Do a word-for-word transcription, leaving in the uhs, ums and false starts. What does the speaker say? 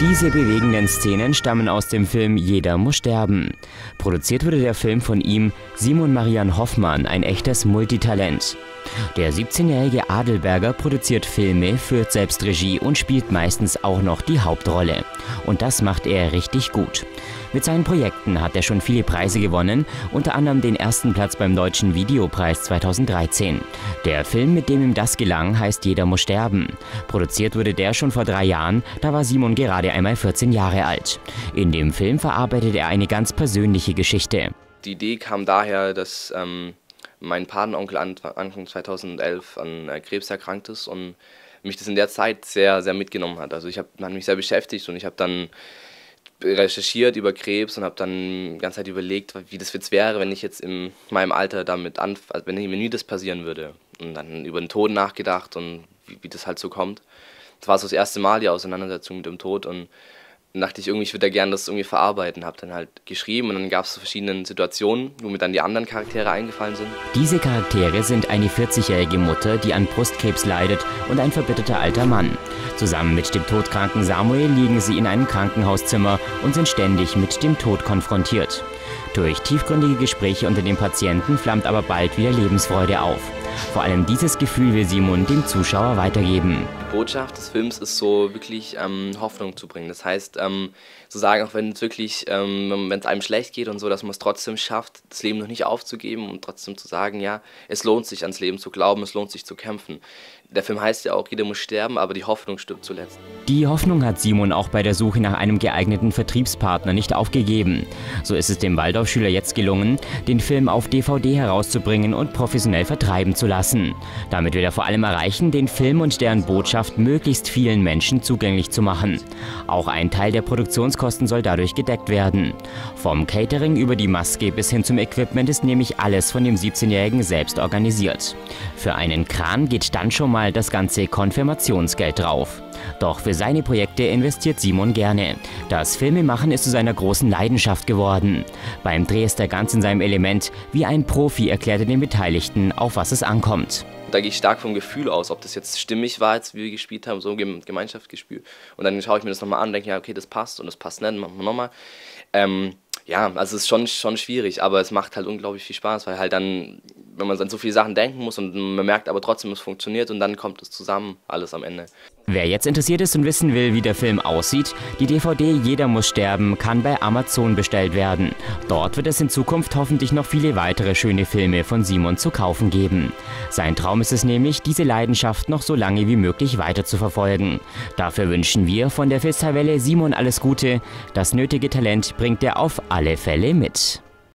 Diese bewegenden Szenen stammen aus dem Film Jeder muss sterben. Produziert wurde der Film von ihm, Simon Marian Hoffmann, ein echtes Multitalent. Der siebzehnjährige Adelberger produziert Filme, führt selbst Regie und spielt meistens auch noch die Hauptrolle. Und das macht er richtig gut. Mit seinen Projekten hat er schon viele Preise gewonnen, unter anderem den ersten Platz beim Deutschen Videopreis zweitausenddreizehn. Der Film, mit dem ihm das gelang, heißt Jeder muss sterben. Produziert wurde der schon vor drei Jahren, da war Simon gerade einmal vierzehn Jahre alt. In dem Film verarbeitet er eine ganz persönliche Geschichte. Die Idee kam daher, dass ähm, mein Patenonkel Anfang zweitausendelf an äh, Krebs erkrankt ist und mich das in der Zeit sehr, sehr mitgenommen hat. Also ich habe mich sehr beschäftigt und ich habe dann recherchiert über Krebs und habe dann die ganze Zeit überlegt, wie das jetzt wäre, wenn ich jetzt in meinem Alter damit anfange, also wenn mir nie das passieren würde. Und dann über den Tod nachgedacht und wie, wie das halt so kommt. Das war so das erste Mal die Auseinandersetzung mit dem Tod und dann dachte ich, irgendwie, ich würde da gerne das irgendwie verarbeiten, habe dann halt geschrieben und dann gab es so verschiedene Situationen, wo mir dann die anderen Charaktere eingefallen sind. Diese Charaktere sind eine vierzigjährige Mutter, die an Brustkrebs leidet, und ein verbitterter alter Mann. Zusammen mit dem todkranken Samuel liegen sie in einem Krankenhauszimmer und sind ständig mit dem Tod konfrontiert. Durch tiefgründige Gespräche unter den Patienten flammt aber bald wieder Lebensfreude auf. Vor allem dieses Gefühl will Simon dem Zuschauer weitergeben. Die Botschaft des Films ist so wirklich ähm, Hoffnung zu bringen. Das heißt, ähm, zu sagen, auch wenn es wirklich, ähm, wenn es einem schlecht geht und so, dass man es trotzdem schafft, das Leben noch nicht aufzugeben und trotzdem zu sagen, ja, es lohnt sich ans Leben zu glauben, es lohnt sich zu kämpfen. Der Film heißt ja auch, jeder muss sterben, aber die Hoffnung stirbt zuletzt. Die Hoffnung hat Simon auch bei der Suche nach einem geeigneten Vertriebspartner nicht aufgegeben. So ist es dem Waldorfschüler jetzt gelungen, den Film auf D V D herauszubringen und professionell vertreiben zu lassen. Damit will er vor allem erreichen, den Film und deren Botschaft möglichst vielen Menschen zugänglich zu machen. Auch ein Teil der Produktionskosten soll dadurch gedeckt werden. Vom Catering über die Maske bis hin zum Equipment ist nämlich alles von dem siebzehnjährigen selbst organisiert. Für einen Kran geht dann schon mal das ganze Konfirmationsgeld drauf. Doch für seine Projekte investiert Simon gerne. Das Filmemachen ist zu seiner großen Leidenschaft geworden. Beim Dreh ist er ganz in seinem Element. Wie ein Profi erklärt er den Beteiligten, auf was es ankommt. Da gehe ich stark vom Gefühl aus, ob das jetzt stimmig war, jetzt, wie wir gespielt haben, so ein Gemeinschaftsgefühl. Und dann schaue ich mir das nochmal an und denke, ja, okay, das passt und das passt nicht, machen wir nochmal. Ähm, ja, also es ist schon, schon schwierig, aber es macht halt unglaublich viel Spaß, weil halt dann, wenn man an so viele Sachen denken muss und man merkt aber trotzdem, es funktioniert und dann kommt es zusammen, alles am Ende. Wer jetzt interessiert ist und wissen will, wie der Film aussieht, die D V D Jeder muss sterben kann bei Amazon bestellt werden. Dort wird es in Zukunft hoffentlich noch viele weitere schöne Filme von Simon zu kaufen geben. Sein Traum ist es nämlich, diese Leidenschaft noch so lange wie möglich weiter zu verfolgen. Dafür wünschen wir von der Filztalwelle Simon alles Gute. Das nötige Talent bringt er auf alle Fälle mit.